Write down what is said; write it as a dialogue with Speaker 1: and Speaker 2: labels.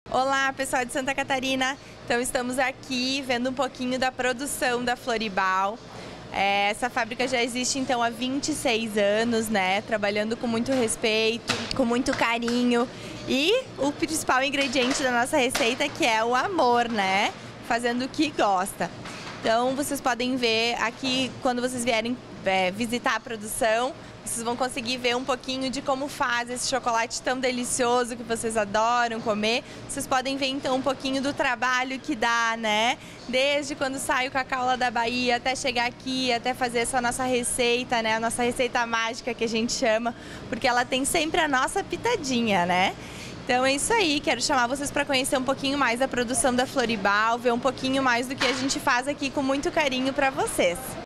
Speaker 1: Olá, pessoal de Santa Catarina. Então estamos aqui vendo um pouquinho da produção da Floribal. Essa fábrica já existe então há 26 anos, né? Trabalhando com muito respeito, com muito carinho. E o principal ingrediente da nossa receita que é o amor, né? Fazendo o que gosta. Então vocês podem ver aqui, quando vocês vierem visitar a produção, vocês vão conseguir ver um pouquinho de como faz esse chocolate tão delicioso que vocês adoram comer. Vocês podem ver então um pouquinho do trabalho que dá, né? Desde quando sai o cacau lá da Bahia até chegar aqui, até fazer essa nossa receita, né? A nossa receita mágica que a gente chama, porque ela tem sempre a nossa pitadinha, né? Então é isso aí, quero chamar vocês para conhecer um pouquinho mais da produção da Floribal, ver um pouquinho mais do que a gente faz aqui com muito carinho para vocês.